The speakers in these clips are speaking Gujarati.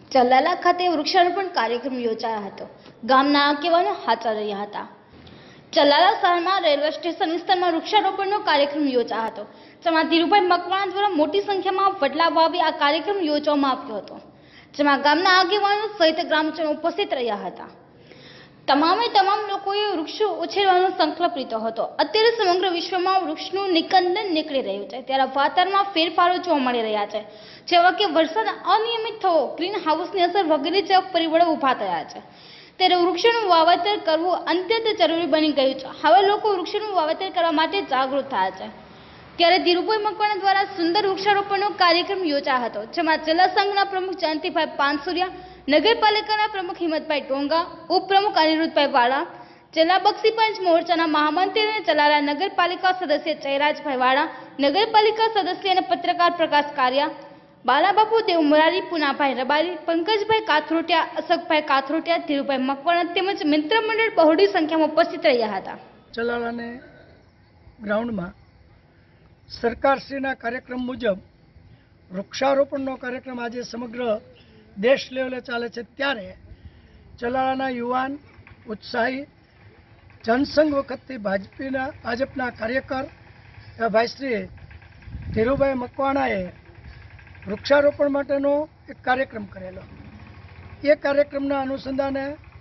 ચલાલા ખાતે વૃક્ષારોપણ કાર્યક્રમ યોજાયો હતો। ગામના આગેવાનો હાજર રહ્યા હતા। ચલાલા શહેરમાં રેલવે સ્ટેશન વિસ્તારમાં વૃક્ષારોપણનો કાર્યક્રમ યોજાયો હતો, જેમાં ધીરુભાઈ મકવાણા દ્વારા મોટી સંખ્યામાં વડલા વાવી આ કાર્યક્રમ યોજવામાં આવ્યો હતો, જેમાં ગામના આગેવાનો સહિત ગ્રામજનો ઉપસ્થિત રહ્યા હતા। તમામ લોકોએ વૃક્ષો ઉછેરવાનો સંકલ્પ લીધો હતો। અત્યારે સમગ્ર વિશ્વમાં વૃક્ષનું નિકંદન નીકળી રહ્યું છે, ત્યારે વાતાવરણમાં ફેરફારો જોવા મળી રહ્યા છે, જેવા કે વરસાદ અનિયમિત થવો, ગ્રીન હાઉસની અસર વગેરે જેવા પરિબળો ઊભા થયા છે। ત્યારે વૃક્ષોનું વાવેતર કરવું અત્યંત જરૂરી બની ગયું છે। હવે લોકો વૃક્ષોનું વાવેતર કરવા માટે જાગૃત થયા છે। ત્યારે ધીરુભાઈ મકવાણા દ્વારા સુંદર વૃક્ષારોપણનો કાર્યક્રમ યોજાયો હતો, જેમાં જિલ્લા સંઘના પ્રમુખ જયંતિભાઈ પાનસુરિયા, નગરપાલિકાના પ્રમુખ હિંમતભાઈ ટોંગા, ઉપપ્રમુખ અનિરુદ્ધભાઈ વાળા, જિલ્લા બક્ષી પંચ મોરચાના મહામંત્રી અને ચલાલા નગરપાલિકા સદસ્ય જયરાજભાઈ વાળા, નગરપાલિકા સદસ્ય અને પત્રકાર પ્રકાશ કારિયા, બાલાબાપુ દેવમરારી, પુનાભાઈ રબારી, પંકજભાઈ કાથરોટિયા, અશોકભાઈ કાથરોટિયા, ધીરુભાઈ મકવાણા તેમજ મિત્ર મંડળ બહોળી સંખ્યામાં ઉપસ્થિત રહ્યા હતા। ચલાલાને ગ્રાઉન્ડમાં સરકારશ્રીના કાર્યક્રમ મુજબ વૃક્ષારોપણનો કાર્યક્રમ આજે સમગ્ર દેશ લેવલે ચાલે છે, ત્યારે ચલાલાના યુવાન ઉત્સાહી જનસંઘ વખતથી ભાજપના કાર્યકર ભાઈ શ્રી ધીરુભાઈ મકવાણાએ વૃક્ષારોપણ માટેનો એક કાર્યક્રમ કરેલો। એ કાર્યક્રમના અનુસંધાને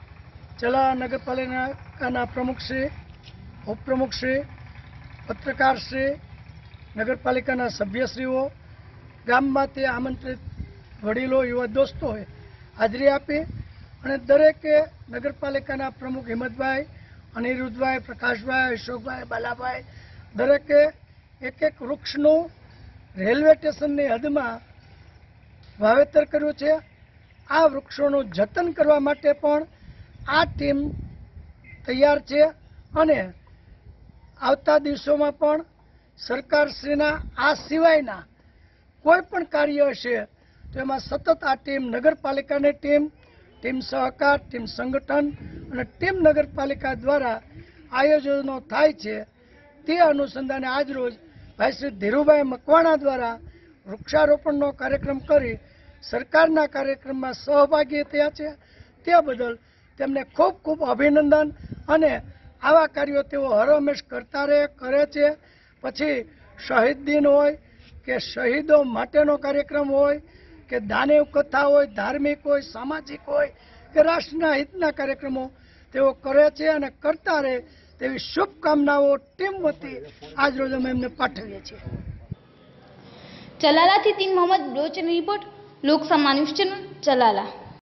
ચલાલા નગરપાલિકાના પ્રમુખશ્રી, ઉપપ્રમુખશ્રી, પત્રકારશ્રી, નગરપાલિકાના સભ્યશ્રીઓ, ગામમાંથી આમંત્રિત વડીલો, યુવા દોસ્તોએ હાજરી આપી અને દરેકે નગરપાલિકાના પ્રમુખ હિંમતભાઈ, અનિરુદ્ધભાઈ, પ્રકાશભાઈ, અશોકભાઈ, બાલાભાઈ દરેકે એક વૃક્ષનું રેલવે સ્ટેશનની હદમાં વાવેતર કર્યું છે। આ વૃક્ષોનું જતન કરવા માટે પણ આ ટીમ તૈયાર છે અને આવતા દિવસોમાં પણ સરકારશ્રીના આ સિવાયના કોઈ પણ કાર્ય હશે તો એમાં સતત આ ટીમ, નગરપાલિકાની ટીમ સહકાર, ટીમ સંગઠન અને ટીમ નગરપાલિકા દ્વારા આયોજનો થાય છે। તે અનુસંધાને આજરોજ ભાઈ શ્રી ધીરુભાઈ મકવાણા દ્વારા વૃક્ષારોપણનો કાર્યક્રમ કરી સરકારના કાર્યક્રમમાં સહભાગી થયા છે। તે બદલ તેમને ખૂબ ખૂબ અભિનંદન અને આવા કાર્યો તેઓ હરહંમેશ કરતા કરે છે। પછી શહીદ દિન હોય કે શહીદો માટેનો કાર્યક્રમ હોય કે દાનવ કથા હોય, ધાર્મિક હોય, સામાજિક હોય કે રાષ્ટ્રના હિતના કાર્યક્રમો તેઓ કરે છે અને કરતા રહે તેવી શુભકામનાઓ ટીમ વતી આજરોજ અમે એમને પાઠવીએ છીએ। ચલાલાથી તીન મોહમ્મદ બ્લોચનો રિપોર્ટ, લોકસમા ન્યૂઝ ચેનલ, ચલાલા।